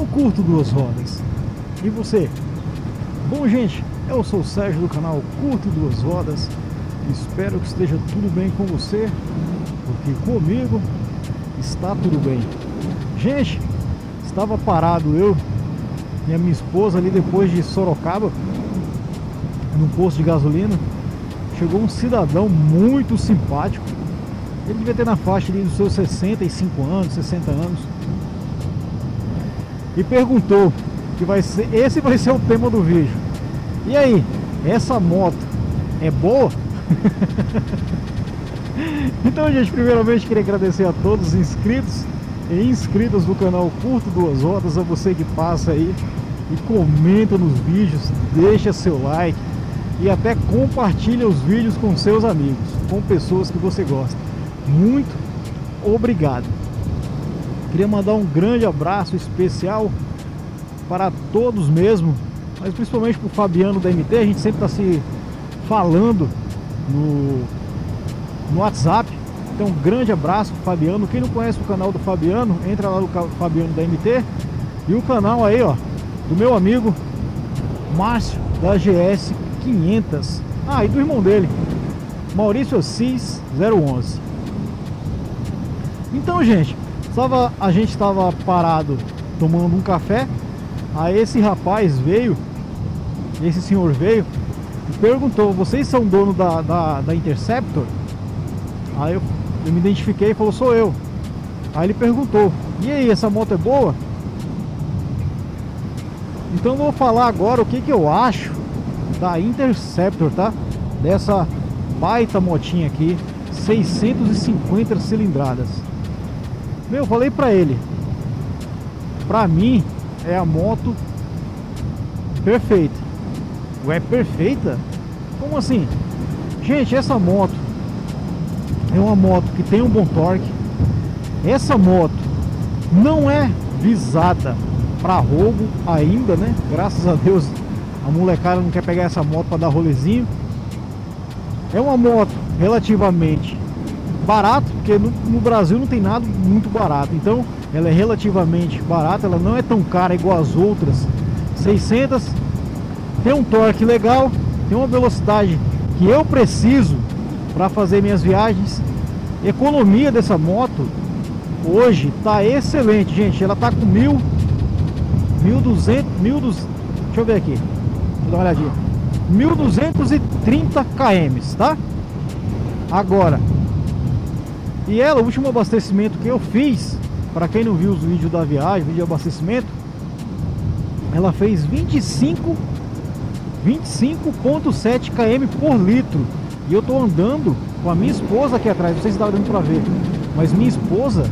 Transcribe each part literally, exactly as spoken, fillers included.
Eu curto duas rodas. E você? Bom, gente, eu sou o Sérgio do canal Curto Duas Rodas. Espero que esteja tudo bem com você, porque comigo está tudo bem. Gente, estava parado eu e a minha esposa ali depois de Sorocaba, num posto de gasolina. Chegou um cidadão muito simpático. Ele devia ter na faixa ali dos seus sessenta e cinco anos, sessenta anos. E perguntou que vai ser, esse vai ser o tema do vídeo. E aí, essa moto é boa? Então, gente, primeiramente queria agradecer a todos os inscritos e inscritas do canal Curto Duas Rodas, a você que passa aí e comenta nos vídeos, deixa seu like e até compartilha os vídeos com seus amigos, com pessoas que você gosta. Muito obrigado. Queria mandar um grande abraço especial para todos mesmo, mas principalmente para o Fabiano da M T. A gente sempre está se falando no, no WhatsApp. Então, um grande abraço para o Fabiano. Quem não conhece o canal do Fabiano, entra lá no Fabiano da M T. E o canal aí, ó, do meu amigo Márcio da G S quinhentos. Ah, e do irmão dele, Maurício Assis zero onze. Então, gente, estava, a gente estava parado tomando um café. Aí esse rapaz veio, esse senhor veio e perguntou: vocês são dono da, da, da Interceptor? Aí eu, eu me identifiquei e falou: sou eu. Aí ele perguntou: e aí, essa moto é boa? Então eu vou falar agora o que, que eu acho da Interceptor, tá? Dessa baita motinha aqui, seiscentos e cinquenta cilindradas. Meu, eu falei pra ele, pra mim é a moto perfeita. Ué, perfeita? Como assim? Gente, essa moto é uma moto que tem um bom torque. Essa moto não é visada para roubo ainda, né? Graças a Deus a molecada não quer pegar essa moto para dar rolezinho. É uma moto relativamente barato, porque no, no Brasil não tem nada muito barato. Então ela é relativamente barata, ela não é tão cara igual as outras seiscentas. Tem um torque legal, tem uma velocidade que eu preciso para fazer minhas viagens. Economia dessa moto hoje tá excelente, gente. Ela tá com mil, mil e duzentos, mil, deixa eu ver aqui, deixa eu dar uma olhadinha, mil duzentos e trinta quilômetros, tá? Agora, e ela, o último abastecimento que eu fiz, para quem não viu os vídeos da viagem, vídeo de abastecimento, ela fez vinte e cinco vírgula sete quilômetros por litro. E eu tô andando com a minha esposa aqui atrás, não sei se dá dando para ver, mas minha esposa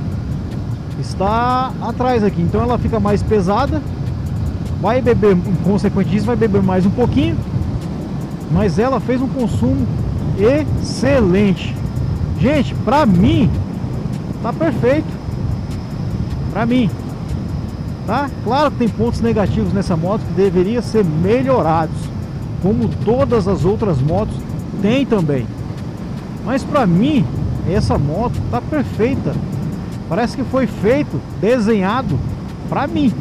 está atrás aqui, então ela fica mais pesada, vai beber, consequentemente disso, vai beber mais um pouquinho, mas ela fez um consumo excelente. Gente, pra mim tá perfeito. Pra mim, tá? Claro que tem pontos negativos nessa moto que deveriam ser melhorados, como todas as outras motos tem também. Mas pra mim, essa moto tá perfeita. Parece que foi feito, desenhado pra mim.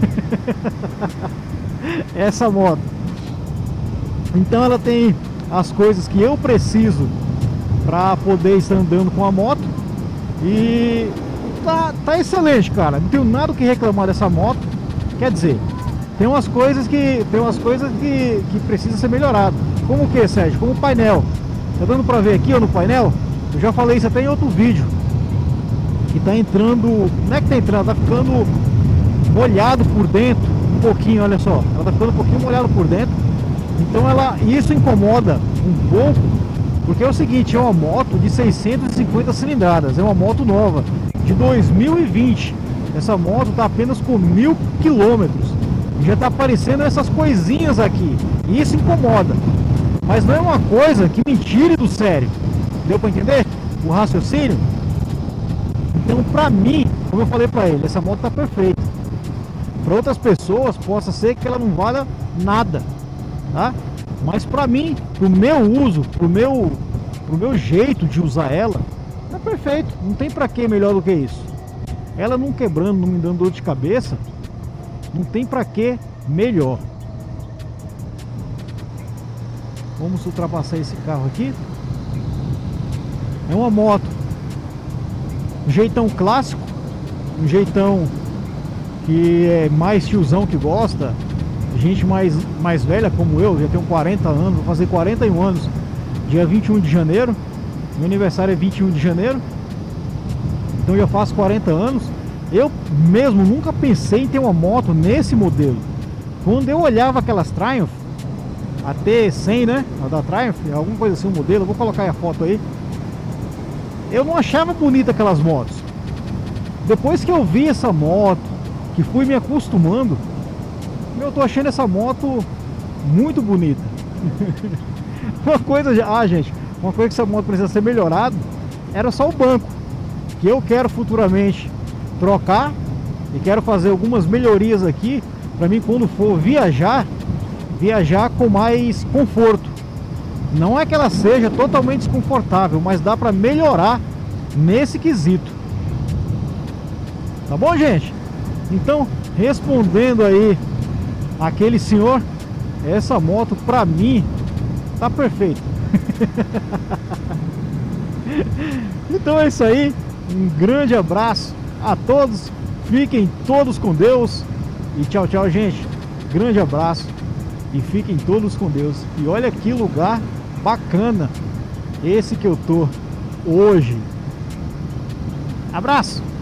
Essa moto. Então ela tem as coisas que eu preciso para poder estar andando com a moto. E tá, tá excelente, cara. Não tenho nada que reclamar dessa moto. Quer dizer, tem umas coisas que tem umas coisas que, que precisa ser melhorado. Como o que, Sérgio? Como o painel. Tá dando pra ver aqui, ó, no painel? Eu já falei isso até em outro vídeo. Que tá entrando, não é que tá entrando, tá ficando molhado por dentro. Um pouquinho, olha só. Ela tá ficando um pouquinho molhada por dentro. Então ela, isso incomoda um pouco. Porque é o seguinte, é uma moto de seiscentas e cinquenta cilindradas, é uma moto nova, de dois mil e vinte. Essa moto está apenas com mil quilômetros. Já está aparecendo essas coisinhas aqui, e isso incomoda. Mas não é uma coisa que me tire do sério. Deu para entender o raciocínio? Então, para mim, como eu falei para ele, essa moto está perfeita. Para outras pessoas, possa ser que ela não valha nada, tá? Mas pra mim, pro meu uso, pro meu, pro meu jeito de usar ela, tá perfeito. Não tem pra que melhor do que isso. Ela não quebrando, não me dando dor de cabeça, Não tem pra que melhor. Vamos ultrapassar esse carro aqui. É uma moto, um jeitão clássico, um jeitão que é mais tiozão que gosta, gente mais, mais velha como eu, já tenho quarenta anos, vou fazer quarenta e um anos dia vinte e um de janeiro, meu aniversário é vinte e um de janeiro, então já faço quarenta anos. Eu mesmo nunca pensei em ter uma moto nesse modelo. Quando eu olhava aquelas Triumph, a T cem, né, a da Triumph, alguma coisa assim, o modelo, eu vou colocar aí a foto aí, eu não achava bonita aquelas motos. Depois que eu vi essa moto, que fui me acostumando, eu tô achando essa moto muito bonita. Uma coisa, ah gente, uma coisa que essa moto precisa ser melhorada era só o banco, que eu quero futuramente trocar e quero fazer algumas melhorias aqui para mim quando for viajar, viajar com mais conforto. Não é que ela seja totalmente desconfortável, mas dá para melhorar nesse quesito. Tá bom, gente? Então, respondendo aí aquele senhor, essa moto pra mim tá perfeita. Então é isso aí. Um grande abraço a todos. Fiquem todos com Deus. E tchau, tchau, gente. Grande abraço. E fiquem todos com Deus. E olha que lugar bacana esse que eu tô hoje. Abraço!